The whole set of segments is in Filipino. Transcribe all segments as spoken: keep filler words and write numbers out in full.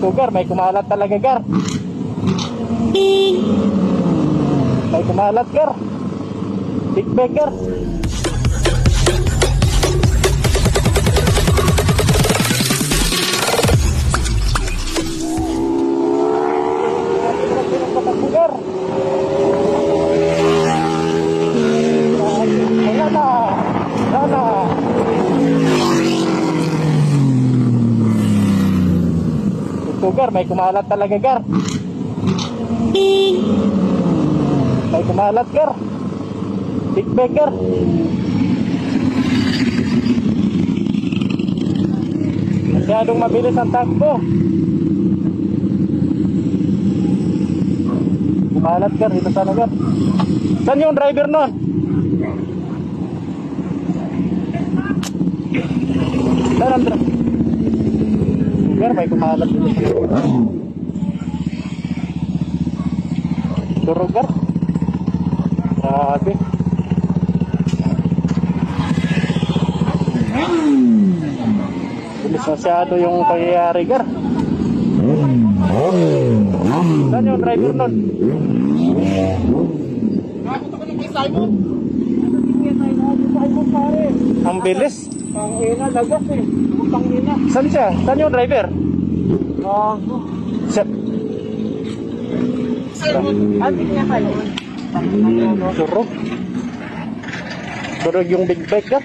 Ito gar, may kumalat talaga gar. May kumalat gar. Big bag gar. Gar. Wala na. Wala na. Ito gar, may kumalat talaga gar. May kumalat gar. Big bag gar. Masyadong mabilis ang takbo. Kumalat gar, dito sana gar. Saan yung driver nun? Saan ang driver? Gar, may kumalat dito. Durog gar. Grabe. Bilis masyado yung pangyayari gar. Saan yung driver nun? Ang bilis. Ang ina, lagas eh. Ang ina. Saan siya? Saan yung driver? Ah, Siya. adik niya kayo. Durog. Durog yung big bike ka.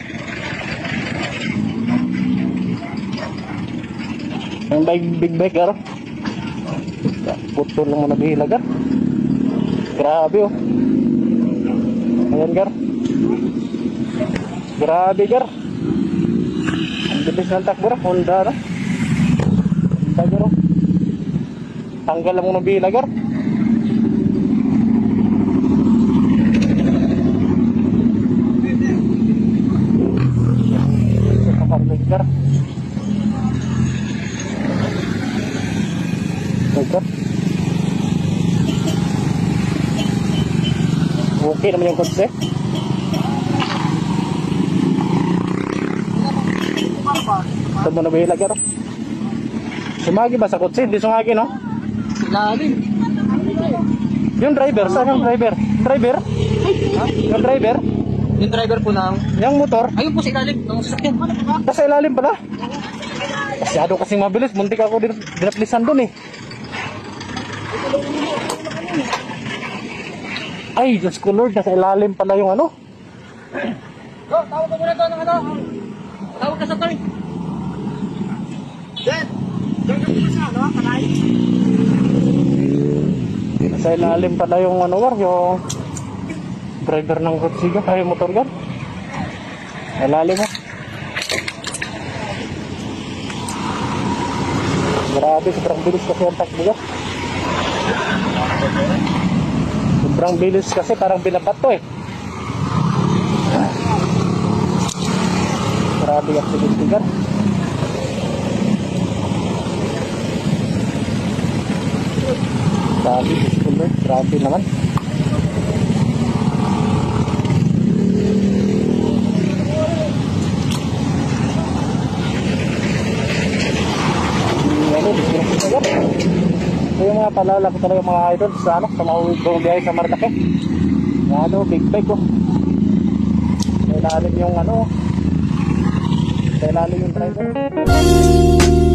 Ang big, big bike ka. Putol lang mo nabihila gar. Grabe oh. Ayan gar. Grabe gar. Ang bilis ng takbo ra. Honda na. Honda gar oh. Tanggal lang mo nabihila gar. Gar. Gar. Okay naman yung kotse. Ito mo na ba hilagar? Sumagi ba sa kotse? Hindi sumagi no? Lalim. Yung driver, saan yung driver? Driver? Yung driver? Yung driver po ng... Yung motor? Ayun po sa ilalim ng sasakyan. Nasa ilalim pala? Masyado kasing mabilis. Muntik ako din dinaplisan dun eh. Ay, Diyos ko Lord, nasa ilalim pala yung ano. Oh, tawag ka muna to ng ano. Tawag ka sa turn. Then, doon ka muna sa ano, kanay. Nasa ilalim pala yung ano war, yung driver ng kutsiga, ay motor gan. Ilalim mo. Grabe, sobrang bilis kasi ang takbo ka. Sobrang bilis kasi parang binabato eh. Grabe yung sinisitigan. Grabe, disconnect. Grabe naman. Ano, disconnect. Ito yung mga palala ko talaga mga idol sa ano, sa mauwid kong biyahe sa Martaque. Yung ano, big bike ko. May lalim yung ano, may lalim yung driver.